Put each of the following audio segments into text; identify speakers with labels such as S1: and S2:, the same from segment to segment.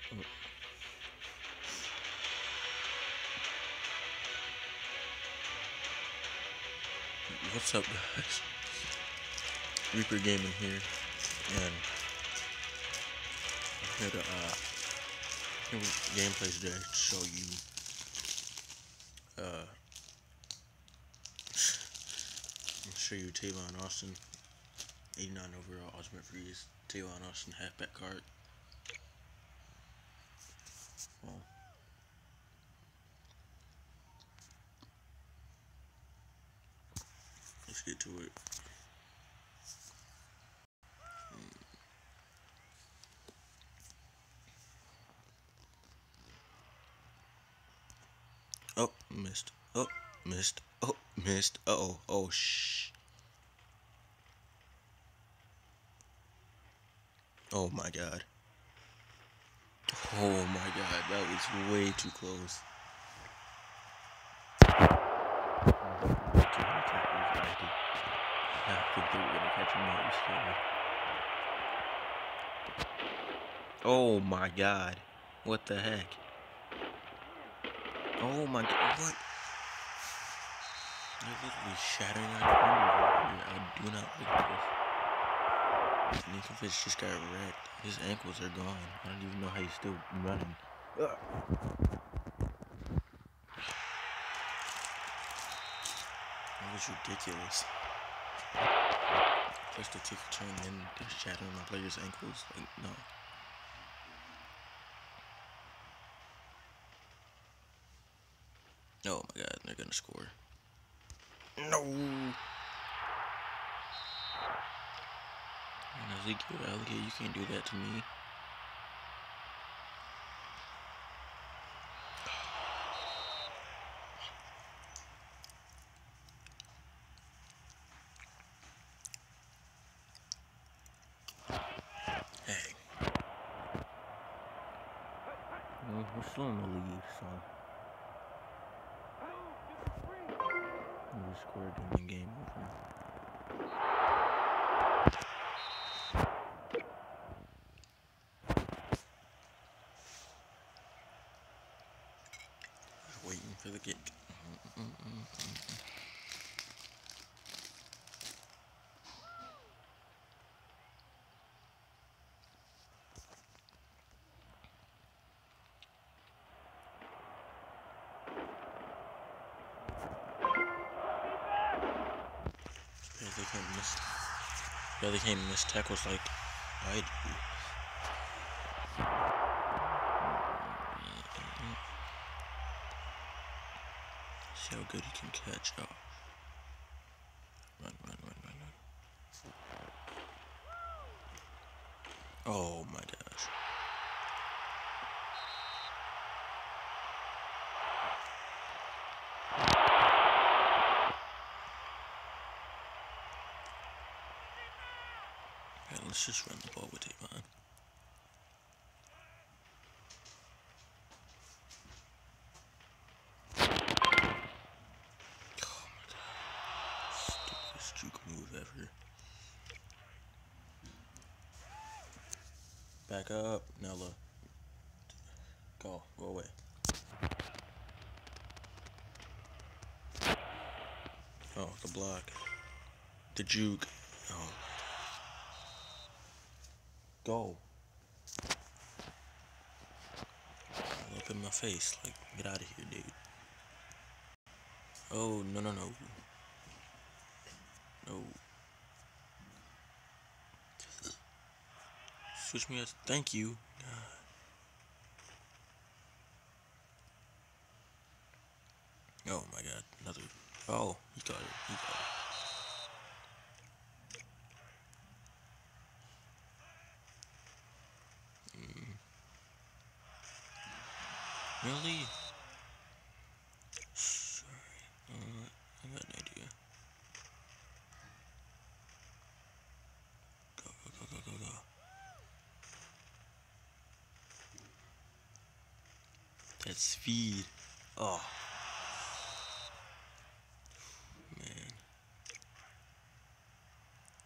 S1: What's up, guys? Reaper Gaming here, and I'm here to here with gameplay today to show you I'm gonna show you Tavon Austin 89 overall ultimate freeze Tavon Austin halfback card. Well, let's get to it. Oh, missed. Oh, missed. Oh, missed. Uh-oh. Oh, shh. Oh my god. Oh my god, that was way too close. I think they were gonna catch him. That was scary. Oh my god. What the heck? Oh my god. What? You're literally shattering our windows. I do not like this. Nikovich just got wrecked. His ankles are gone. I don't even know how he's still running. Ugh. That was ridiculous. Just to take a turn, then they're shattering my player's ankles. Like, no. Oh my god, they're gonna score. No! Ezekiel, you can't do that to me. Hey. Well, we're still in the lead, so we scored in the game over. Just waiting for the kick. They can't miss tackles like I do. See how good he can catch up. Run. Oh my gosh. Okay, let's just run the ball with Tavon. Oh my god. Stupidest juke move ever. Back up, Nella. Go away. Oh, the block. The juke. Oh. Go. All up in my face. Like, get out of here, dude. Oh, no. No. Switch me as. Thank you. Oh my god. Another. Oh, he got it. Really? Sorry. I got an idea. Go. That's speed. Oh. Man.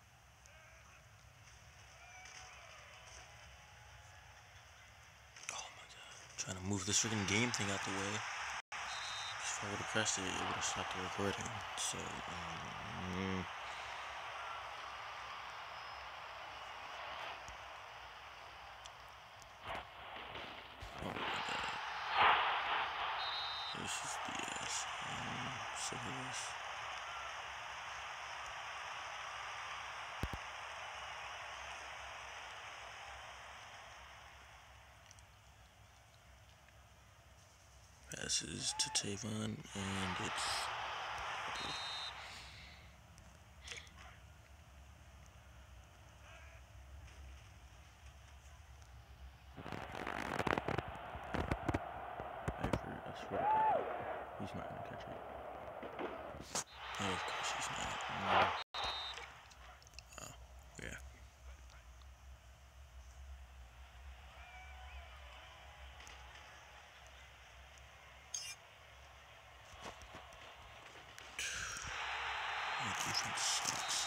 S1: Oh Trying to move this freaking game thing out the way. If I would have pressed it, it would have stopped the recording. So, oh my god. This is BS. So this. Passes to Tavon, and it's I swear to God, he's not gonna catch it. Oh, of course he's not. Oh, yeah. That defense sucks.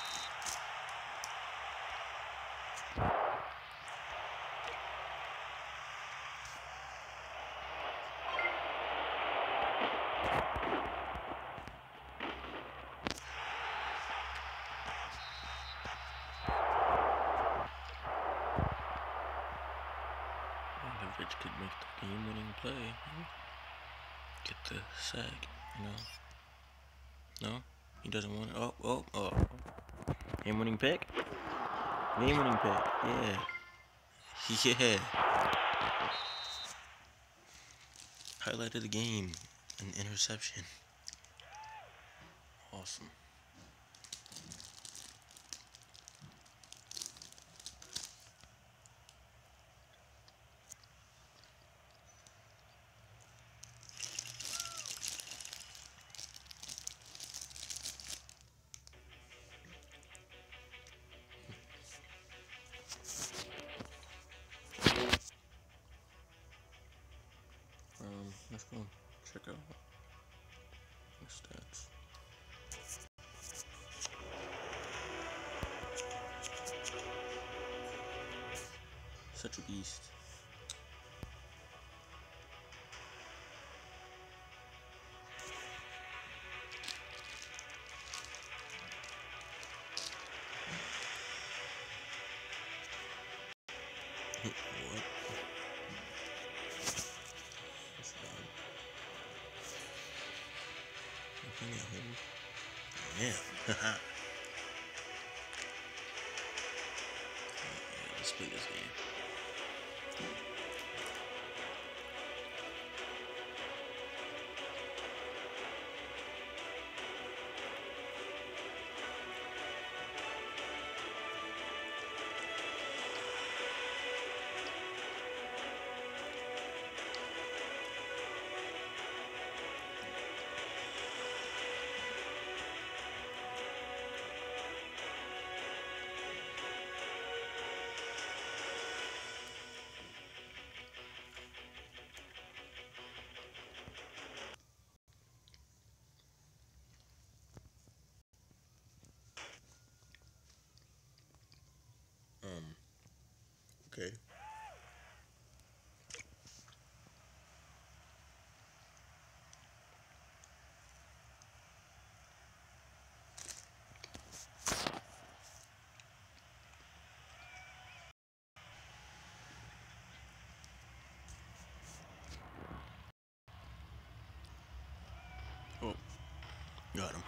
S1: Rich could make the game-winning play. Get the sack, you know? No? He doesn't want it. Oh. Game-winning pick? Game-winning pick. Yeah. Yeah. Highlight of the game. An interception. Awesome. Let's go check out the stats. Such a beast. What? What's wrong? Looking at him. Yeah. Yeah, let's play this game. Okay. Oh, got him.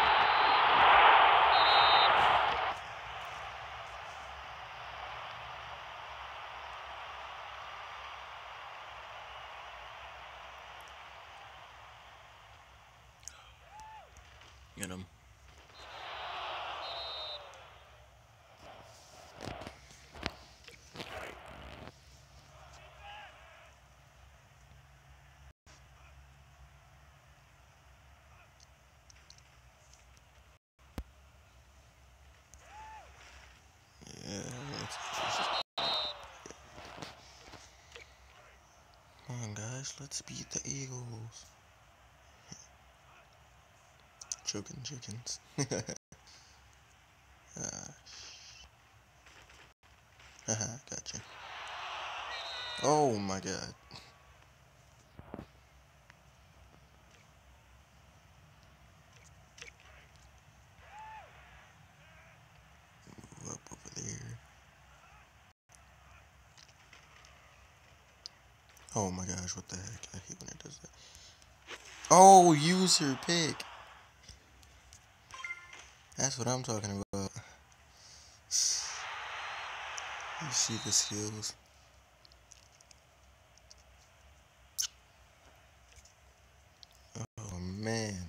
S1: Get him. Yeah, come on, guys, let's beat the Eagles. Choking chickens. Haha, gotcha. Oh my god. Oh my gosh, what the heck? I hate when it does that. Oh, use your pick. That's what I'm talking about. You see the skills. Oh man.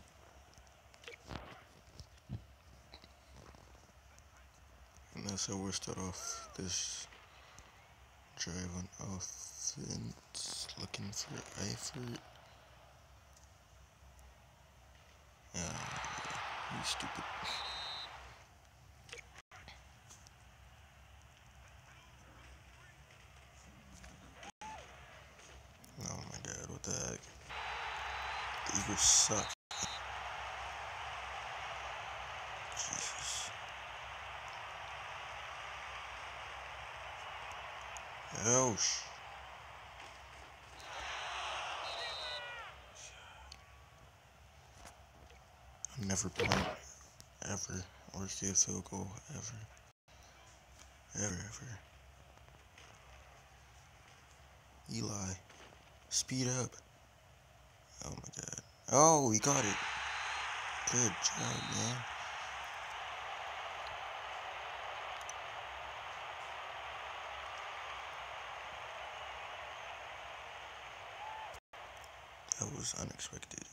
S1: And that's how we'll start off this drive on offense. Looking for Eifert. You stupid. Oh my god, what the heck? The Eagles suck. Jesus. Oh I'm never punt ever or get a field goal ever. Ever. Eli. Speed up. Oh my god. Oh, he got it. Good job, man. That was unexpected.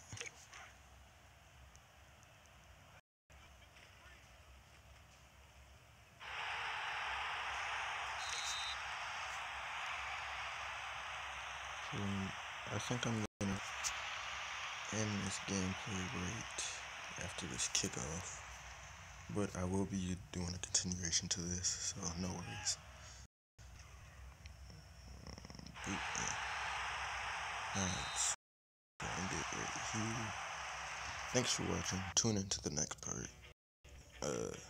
S1: I think I'm gonna end this gameplay right after this kickoff. But I will be doing a continuation to this, so no worries. But, yeah. Alright, so I end it right here. Thanks for watching. Tune in to the next part.